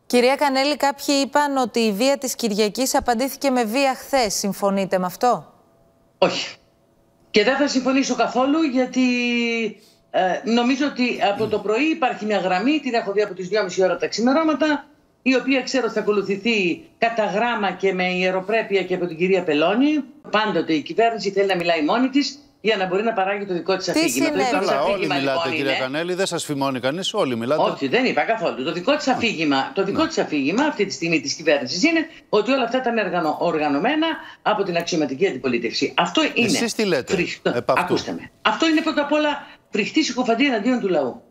Κυρία Κανέλη, κάποιοι είπαν ότι η βία της Κυριακής απαντήθηκε με βία χθες. Συμφωνείτε με αυτό? Όχι. Και δεν θα συμφωνήσω καθόλου, γιατί νομίζω ότι από το πρωί υπάρχει μια γραμμή, την έχω δει από τις 2.30 ώρα τα ξημερώματα, η οποία ξέρω ότι θα ακολουθηθεί κατά γράμμα και με ιεροπρέπεια και από την κυρία Πελώνη. Πάντοτε η κυβέρνηση θέλει να μιλάει μόνη της για να μπορεί να παράγει το δικό της αφήγημα. Καλά, όλοι μιλάτε, κυρία Κανέλη, δεν σας φημώνει κανείς, όλοι μιλάτε. Όχι, δεν είπα καθόλου. Το δικό της αφήγημα, αυτή τη στιγμή της κυβέρνησης είναι ότι όλα αυτά ήταν οργανωμένα από την αξιωματική αντιπολίτευση. Αυτό είναι. Εσείς τι λέτε? Ακούστε με. Αυτό είναι πρώτα απ' όλα φρικτή συκοφαντία εναντίον του λαού.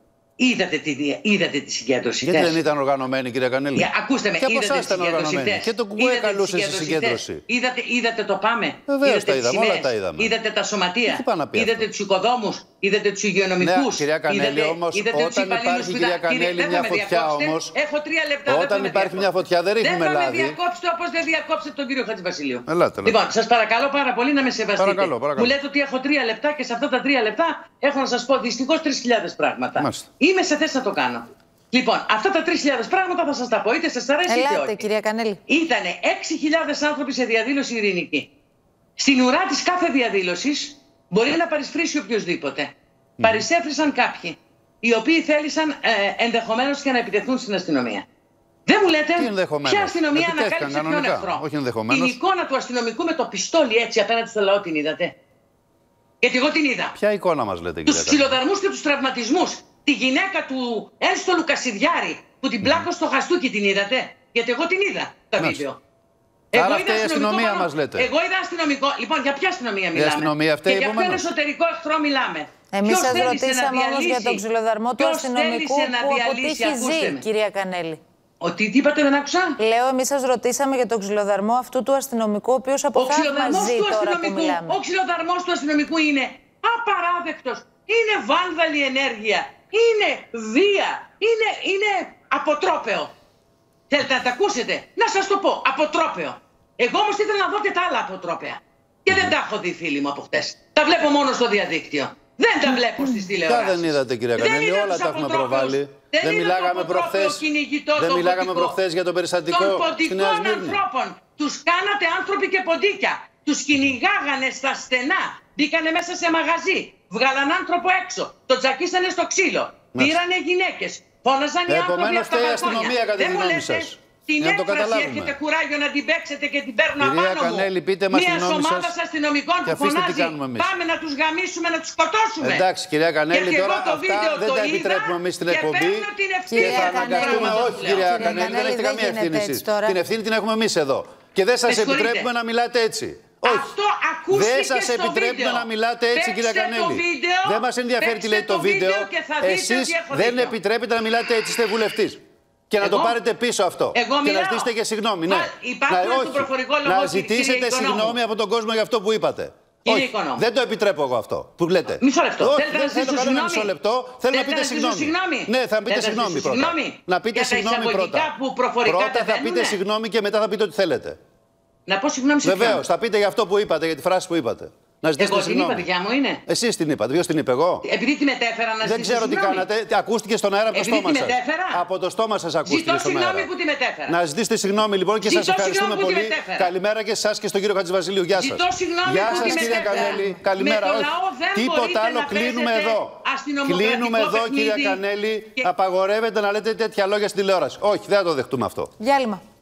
Είδατε τη συγκέντρωση. Γιατί δεν ήταν οργανωμένη, κυρία Κανέλη? Ακούστε με, και από εσάς ήταν οργανωμένη. Και το ΚΚΕ καλούσε στη συγκέντρωση. Είδατε το ΠΑΜΕ. Βεβαίως τα είδαμε, όλα τα είδαμε. Είδατε τα σωματεία. Είδατε τους οικοδόμους. Είδατε τους υγειονομικούς. Ναι, κυρία Κανέλη, όμως όταν υπάρχει, κυρία Κανέλη, μια φωτιά όμως. Έχω 3 λεπτά. Όταν υπάρχει μια φωτιά δεν ρίχνουμε λάδι. Δεν θα με διακόψετε όπως δεν διακόψετε τον κύριο Χατζηβασιλείου. Λοιπόν, σας παρακαλώ πάρα πολύ να με σεβαστείτε. Παρακαλώ. Μου λέτε ότι έχω 3 λεπτά και σε αυτά τα 3 λεπτά έχω να σας πω δυστυχώς 3.000 πράγματα. Μάλιστα. Είμαι σε θέση να το κάνω. Λοιπόν, αυτά τα 3.000 πράγματα θα σας τα πω, είτε σας αρέσει είτε όχι. Κυρία Κανέλη. Ήτανε 6.000 άνθρωποι σε διαδήλωση ειρηνική. Στην ουρά της κάθε διαδήλωσης μπορεί να παρισφρήσει οποιοδήποτε. Παρισέφρισαν κάποιοι, οι οποίοι θέλησαν ενδεχομένως και να επιτεθούν στην αστυνομία. Δεν μου λέτε ποια αστυνομία ανακάλυψε ποιον εχθρό. Την εικόνα του αστυνομικού με το πιστόλι έτσι απέναντι στο λαό την είδατε? Γιατί εγώ την είδα. Ποια εικόνα μας λέτε, κυρία Κανέλη? Τους ξυλοδαρμούς και τους τραυματισμούς. Τη γυναίκα του ένστολου Κασιδιάρη που την πλάκωσε στο χαστούκι την είδατε? Γιατί εγώ την είδα τα βίντεο. Άρα αυτή η αστυνομία μας λέτε. Εγώ είδα αστυνομικό. Λοιπόν, για ποια αστυνομία μιλάμε? Αστυνομία αυτή, και για ποιον εσωτερικό εχθρό μιλάμε? Εμείς σας ρωτήσαμε όμως για τον ξυλοδαρμό του αστυνομικού που αποτύχει ζει, κυρία Κανέλη. Τι είπατε, δεν άκουσα? Λέω, εμείς σας ρωτήσαμε για τον ξυλοδαρμό αυτού του αστυνομικού, ο οποίος αποφάσισε μαζί τώρα που μιλάμε. Ο ξυλοδαρμός του αστυνομικού είναι απαράδεκτος. Είναι βάνδαλη ενέργεια. Είναι βία. Είναι αποτρόπαιο. Θέλετε να τα ακούσετε? Να σας το πω. Αποτρόπαιο. Εγώ όμως ήθελα να δω και τα άλλα αποτρόπαια. Και δεν τα έχω δει, φίλοι μου, από χτες. Τα βλέπω μόνο στο διαδίκτυο. Δεν τα βλέπω στις τηλεοράσεις. Δεν είδατε, κυρία Κανέλη, όλα τα έχουμε προβάλει. Δεν μιλάγαμε προχθές για το περιστατικό των ποντικών ανθρώπων. Τους κάνατε άνθρωποι και ποντίκια. Τους κυνηγάγανε στα στενά. Μπήκανε μέσα σε μαγαζί. Βγάλαν άνθρωπο έξω. Το τζακίσανε στο ξύλο. Πήρανε γυναίκες. Φώναζαν οι άνθρωποι από τα φταίει η αστυνομία, κατά τη γνώμη σας. Την έκφραση έχετε κουράγιο να την παίξετε και την παίρνω απάνω μου. Κυρία Κανέλη, πείτε μας τη γνώμη σας. Μιας αστυνομικών που φωνάζει πάμε να τους γαμίσουμε, να τους σκοτώσουμε. Εντάξει, κυρία Κανέλη, τώρα αυτά δεν τα επιτρέπουμε εμείς στην εκπομπή. Και θα αναγκαστούμε. Όχι, κυρία Κανέλη, δεν έχετε καμία ευθύνη εσείς. Την ευθύνη την έχουμε εμείς εδώ. Και δεν σας επιτρέπουμε να μιλάτε έτσι. Όχι. Δεν σας επιτρέπουμε να μιλάτε έτσι, κυρία Κανέλη. Δεν μας ενδιαφέρει τι λέει το βίντεο. Εσείς δεν επιτρέπετε να μιλάτε έτσι, είστε βουλευτής. Και να το πάρετε πίσω αυτό. Και να ζητήσετε και συγγνώμη. Ναι. Να ζητήσετε συγγνώμη από τον κόσμο για αυτό που είπατε. Όχι, δεν το επιτρέπω εγώ αυτό που λέτε. Μισό λεπτό. Δεν θέλω κανένα μισό λεπτό. Θέλω να πείτε συγγνώμη. Ναι, θα πείτε συγγνώμη πρώτα. Να πείτε συγγνώμη πρώτα. Πρώτα θα πείτε συγγνώμη και μετά θα πείτε ό,τι θέλετε. Να πω συγγνώμη σε ποιον? Βεβαίως, θα πείτε για αυτό που είπατε, για τη φράση που είπατε. Να ζητήσετε συγγνώμη. Εγώ την είπα, δικιά μου είναι. Εσείς την είπατε, ποιος την είπε, εγώ? Επειδή τη μετέφερα να ζητήσω. Δεν ξέρω τι κάνατε, ακούστηκε στον αέρα από το στόμα σας. Από το στόμα σας ακούστηκε στον αέρα. Ζητώ συγγνώμη που τη μετέφερα. Να ζητήσετε συγγνώμη λοιπόν και σας ευχαριστούμε πολύ. Καλημέρα και εσάς και στον κύριο Χατζηβασιλείου. Γεια σας. Γεια σας, κυρία Κανέλη. Καλημέρα. Τίποτα άλλο, κλείνουμε εδώ. Κλείνουμε εδώ, κυρία Κανέλη. Απαγορεύεται να λέτε τέτοια λόγια στην τηλεόραση. Όχι, δεν θα το δεχτούμε αυτό. Διάλειμμα.